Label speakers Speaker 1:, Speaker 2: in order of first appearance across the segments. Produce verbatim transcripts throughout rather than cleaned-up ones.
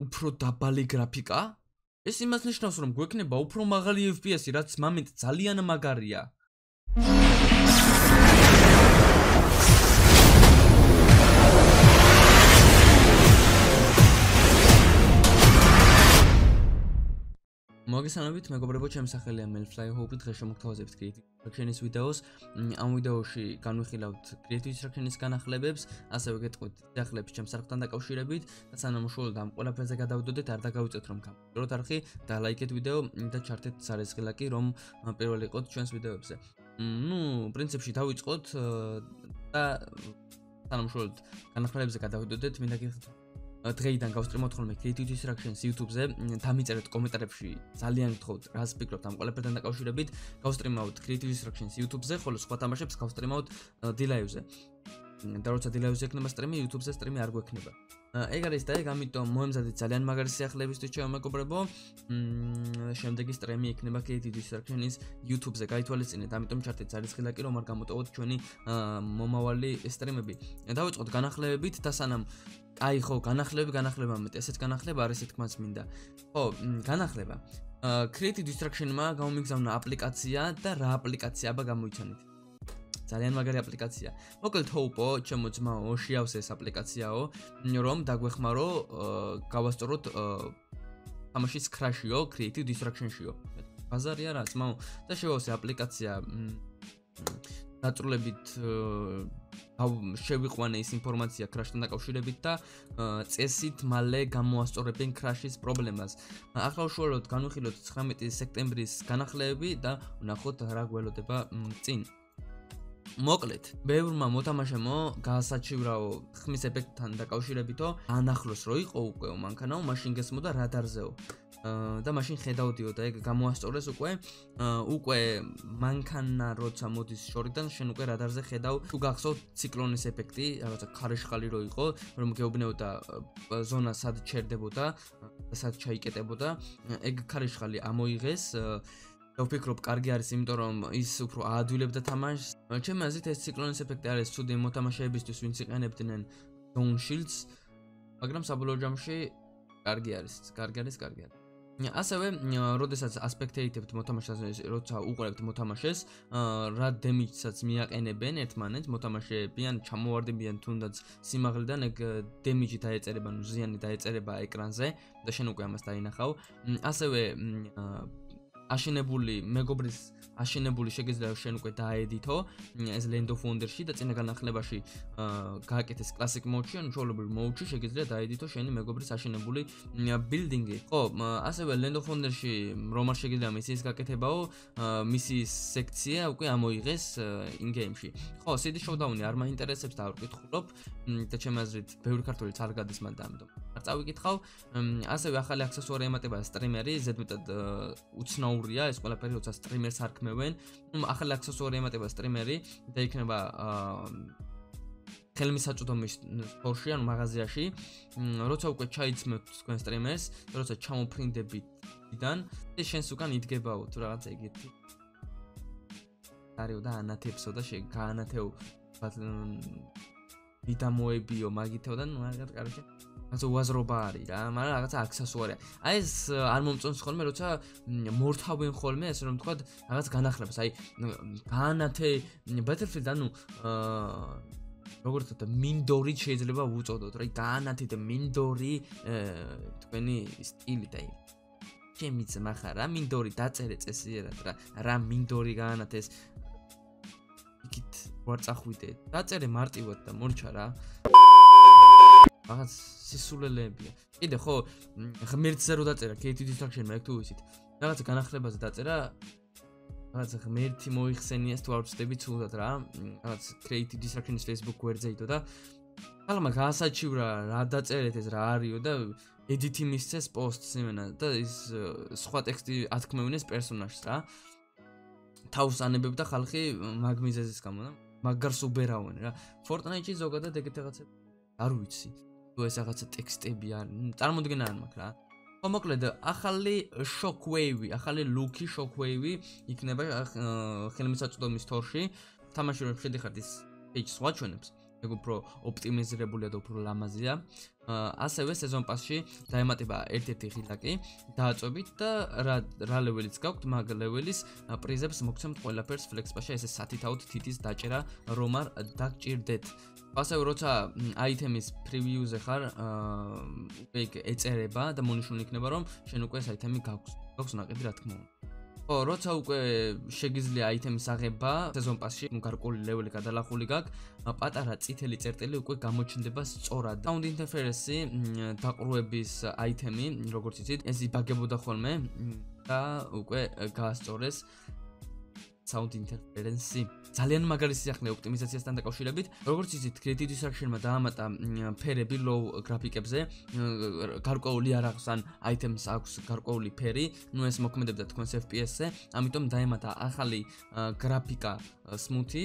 Speaker 1: უფრო დაბალი გრაფიკა? ეს იმას ნიშნავს, რომ გვექნება უფრო მაღალი F P S-ი, რაც მომენტ ძალიან მაგარია. მოგესალმებით, მეგობრებო, ჩემი სახელია Melfly Hope, დღეს შემოგთავაზებთ Creative Destruction-ის ვიდეოს. ამ ვიდეოში განვიხილავთ Creative Destruction-ის განახლებებს, ასევე გეტყვით ძახლებს ჩემს არხთან დაკავშირებით და სანამ უშუალოდ ამ ყველაფერზე გადავიდოდეთ, არ დაგავიწეთ რომ გამოვიყუროთ არხი და ლაიქეთ ვიდეო და ჩართეთ ზარეზღილაკი, რომ პირველი იყოთ ჩვენს ვიდეოებზე. ნუ, პრინციპში დავიწყოთ და სანამ უშუალოდ განახლებებზე გადავიდოდეთ, მინდა გიხდით დღეიდან გავსტრიმოთ ხოლმე Creative Destruction-ს YouTube-ზე, დამიწერეთ კომენტარებში, ძალიან გთხოვთ, რას ფიქრობთ ამ ყველაფერთან დაკავშირებით. გავსტრიმავთ Creative Destruction-ს YouTube-ზე, ხოლო სხვა თამაშებს გავსტრიმავთ D-Live-ზე. და როცა D-Live-ზე ექნება სტრიმი, YouTube-ზე სტრიმი არ გვექნება. ეგ არის და ეგ, ამიტომ მოემზადეთ ძალიან მაგარი სიახლებისთვის, ჩემო მეგობრებო. შემდეგი სტრიმი ექნება Creative Destruction-ის YouTube-ზე. გაითვალისწინეთ, ამიტომ ჩართეთ ზარიზღილაკი, რომ არ გამოტოვოთ ჩვენი მომავალი სტრიმები. დავიწყოთ განახლებებით და სანამ აი ხო, განახლები, განახლება მეტი, ესეც განახლება არის თქმაც მინდა. ხო, განახლება. Creative Destruction-მა გამომიგზავნა აპლიკაცია და რა აპლიკაცია აბა გამოიცანით. ძალიან მაგარი აპლიკაცია. მოკლედ Hope-ო, ჩემო ძმაო, შეავს ეს აპლიკაციაო, რომ დაგვეხმარო გავასწოროთ თამაშის Crash-იო, Creative Destruction-შიო. ბაზარი არა, ძმაო, და შევავს ეს აპლიკაცია დაწვრილებით შევიყვანე ის ინფორმაცია Crash-თან დაკავშირებით და წესით მალე გამოასწორებენ Crash-ის პრობლემას. ახლა უშუალოდ განვიხილოთ ცხრამეტი სექტემბრის განახლებები და ვნახოთ რა გველოდება წინ. მოკლედ, ბევრმა მოთამაშემო გაასაჩივრაო ხმის ეფექტთან დაკავშირებითო, ანახლოს რო იყო უკვე მანქანაო, მაშინ გესმოდა რადარზეო. და მაშინ ხედავდიო და ეგ გამოასწორეს უკვე უკვე მანქანა როცა მოდის შორიდან შენ უკვე რადარზე ხედავ თუ გახსოვთ ციკლონის ეფექტი, რაღაცა ქარიშხალი რო იყო, რომ გეუბნეოდა ზონა სად ჩერდებოდა და სად ჩაიკეტებოდა, ეგ ქარიშხალი ამოიღეს და ვფიქრობ, კარგი არის, იმიტომ რომ ის უფრო აადვილებდა თამაშს. ჩემი აზრით ეს ციკლონის ეფექტი არის ცუდი მოთამაშეებისთვის, ვინც იყენებდნენ Zone Shields, მაგრამ საბოლოო ჯამში კარგი არის, კარგი არის, კარგი არის. ასევე, როდესაც ასპექტეითებთ მოთამაშეს, როცა უყურებთ მოთამაშეს, რა დემიჯსაც მიაყენებენ ერთმანეთს მოთამაშეები, ან ჩამოვარდებიან თუნდაც სიმაღლიდან, ეგ დემიჯი დაეწერება, ნუ ზიანი დაეწერება ეკრანზე და შენ უკვე ამას დაინახავ. ასევე აშენებული მეგობრის აშენებული შეგიძლია შენ უკვე დაედითო ეს Land of Wonder-ში და წინა განახლებაში გააკეთეს Classic Mode-ში, ან ჩვეულებრივ Mode-ში შეგიძლია დაედითო შენი მეგობრის აშენებული building-ი. ხო, ასევე Land of Wonder-ში რომ არ შეგიძლია მისიის გაკეთებაო, მისიის სექცია უკვე ამოიღეს in-game-ში. ხო, City Showdown-ი არ მაინტერესებს და არ ვკითხულობ და ჩემი აზრით ბევრი ქართველიც არ გადის მან და ამიტომ არ წავიკითხავ. ასევე ახალი აქსესუარი ემატება სტრიმერი, ზედმეტად უცნაურია ეს ყველაფერი, როცა სტრიმერს არ ქმევენ. ახალი აქსესუარი ემატება სტრიმერი და იქნება ხელმისაწვდომის სტორში, ანუ მაღაზიაში. როცა უკვე ჩაიცმევთ თქვენ სტრიმერს, როცა ჩამოფრინდებით დიდან, ეს შენს უკან იდგებაო თუ რაღაცა ეგეთი. არიო და ანათებსო და შეგაანათეო ვიდამოებიო მაგითო და ნუ რაღაც კარგი. ასე უაზრობა არის რა, მაგრამ რაღაცა აქსესუარია. აი ეს არ მომწონს ხოლმე, როცა მორთავენ ხოლმე, ასე რომ ვთქვათ, რაღაც განახლებას. აი გაანათე Battlefield, ანუ როგორც ვთქვათ, მინდორი შეიძლება უწოდოთ, რა, გაანათეთ მინდორი თქვენი სტილით, აი ჩემი ძმა ხარ, რა მინდორი დაწერე წესიერად, რა, რა მინდორი გაანათეს. იქით ვარ წახვიდე. დაწერე მარტივად და მონჩა რა. რაღაც სისულელეებია. კიდე ხო, ღმერთზე რო დაწერა Creative Destruction-მა, ეგ თუ ვიცით. რაღაცა განახლებაზე დაწერა, რაღაცა ღმერთი მოიხსენიეს თუ არ ვცდები ცუდად რა. რაღაც Creative Destruction-ის Facebook გვერდზე იდო და ხალხმა გაასაჩივრა რა დაწერეთ ეს რა არისო და edit-ი მისცეს post-ს იმენა და ის სხვა ტექსტი ათქმევინეს პერსონაჟს რა. თავს ანებებდა ხალხი მაგ მიზეზის გამო და მაგარს უბერავენ რა. Fortnite-ში ზოგადად ეგეთ რაღაცა არ ვიცი. თუ ეს რაღაცა ტექსტები არის, წარმოდგენა არ მაქვს რა. ხო, მოკლედ, ახალი Shockwave-ი, ახალი look-ი Shockwave-ი იქნება ხელმისაწვდომის თორში. თამაში რომ შედიხართ ის page-ს ვაჩვენებს. ეგ უფრო ოპტიმიზირებულია და უფრო ლამაზია. ასევე სეზონ პასში დაემატება ერთ-ერთი ღილაკი დააწვევით და რა რა ლეველიც გაქვთ, მაგ ლეველის პრიზებს მოგცემთ ყველაფერს Flex Pass-ში, ესე სათითაოდ თითის დაჭერა რომ არ დაგჭირდეთ. ასევე როცა აიტემის პრევიუზე ხარ, უკვე ეწერება და მონიშნული იქნება რომ შენ უკვე ეს აიტემი გაქვს. გაქვს ნაყიდი რა თქმა უნდა. ხო, როცა უკვე შეგიძლია აიტემის აღება სეზონ პასში, გარკვეული ლეველი გადალახული გაქვს, პატარა წითელი წერტილი უკვე გამოჩნდება სწორად. Sound interference დაყრუების აიტემი, როგორც იცით, ეს იბაგებოდა ხოლმე და უკვე გაასწორეს sound interference. ძალიან მაგარი სიახლე ოპტიმიზაციასთან დაკავშირებით. როგორც იცით, Creative Destruction-მა დაამატა ფერები low გრაფიკებზე, გარკვეული არ აქვს ან items აქვს გარკვეული ფერი, ნუ ეს მოქმედებდა თქვენს F P S-ზე, ამიტომ დაემატა ახალი გრაფიკა smooth-ი,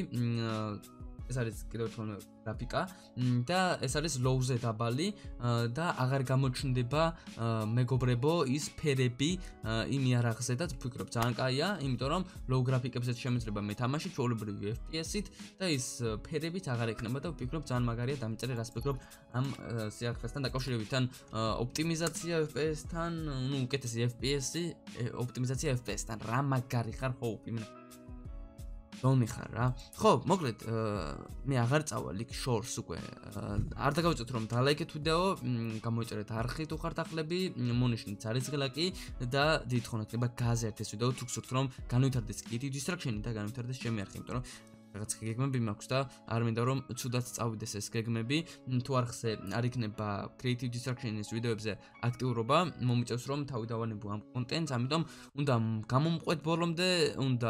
Speaker 1: ეს არის კიდევ თქვენ გრაფიკა და ეს არის low-ზე დაბალი და აღარ გამოჩნდება მეგობრებო ის ფერები იმ იარაღზე და ვფიქრობ ძალიან კაია, იმიტომ რომ low გრაფიკებზეც შემეძლება მეთამაში ჩვეულებრივი F P S-ით და ის ფერებიც აღარ ექნება და ვფიქრობ ძალიან მაგარია დამიწერე რას ვფიქრობ ამ სიახლესთან დაკავშირებით ან ოპტიმიზაცია F P S-თან, ნუ უკეთესი F P S-ი, ოპტიმიზაცია F P S-თან რა მაგარი ხარ ხო იმენა დონი ხარ რა. ხო, მოკლედ მე აღარ წავალ იქ შორს უკვე. არ დაგავიწოთ რომ დალაიქეთ ვიდეო, გამოიწერეთ არხი თუ ხართ ახლები, მონიშნით არის ღილაკი და დიდ ხომ იქნება გააზიარეთ ეს ვიდეო თუ გსურთ რომ განვითარდეს Creative Destruction-ი და განვითარდეს ჩემი არხი, იმიტომ რომ რაღაც გეგმები მაქვს და არ მინდა რომ ცუდად წავიდეს ეს გეგმები. თუ არხზე არ იქნება Creative Destruction-ის ვიდეოებზე აქტიურობა, მომიწევს რომ თავი დავანებო ამ კონტენტს, ამიტომ უნდა გამომყვეთ ბოლომდე, უნდა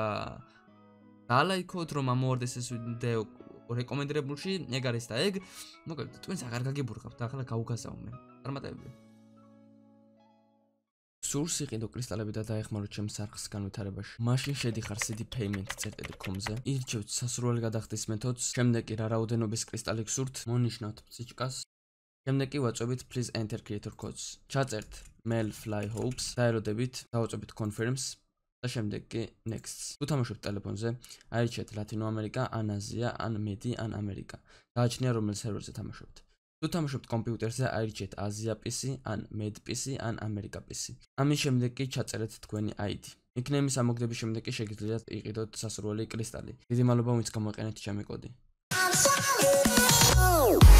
Speaker 1: დალაიქოთ რომ ამოვარდეს ეს ვიდეო რეკომენდირებულში, ეგ არის და ეგ. მოკლედ, თქვენს აღარ გაგიბურღავთ, ახლა გავუგაზავ მე. წარმატებები. სურს იყიდო კრისტალები და დაეხმაროთ ჩემს არხს განვითარებაში. მაშინ შედიხარ cd payment წერტილი com-ზე. ირჩევთ სასურველი გადახდის მეთოდს. შემდეგ კი რა რაოდენობის კრისტალი გსურთ, მონიშნავთ ფსიჩკას. შემდეგ კი ვაწვევით please enter creator codes. ჩაწერთ mail fly hopes, დაეროდებით, დავაწვევით confirms. და შემდეგ კი next. თუ თამაშობთ ტელეფონზე, აირჩიეთ ლათინო ამერიკა, ან აზია, ან მედი, ან ამერიკა. გააჩნია რომელ სერვერზე თამაშობთ. თუ თამაშობთ კომპიუტერზე, აირჩიეთ აზია P C, ან med P C, ან ამერიკა P C. ამის შემდეგ კი ჩაწერეთ თქვენი I D. იქნების ამოგდების შემდეგ კი შეგიძლიათ იყიდოთ სასურველი კრისტალი. დიდი მადლობა ვინც გამოიყენეთ ჩემი კოდი.